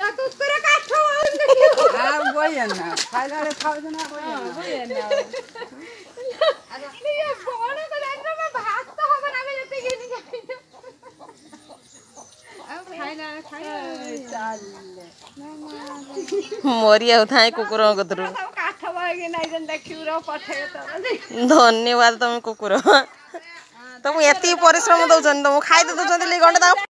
मरी आए कुकुर कतरू धन्यवाद तुम कुकुर तुमको एति परिश्रम दौरान तुमको खाई दे घंटे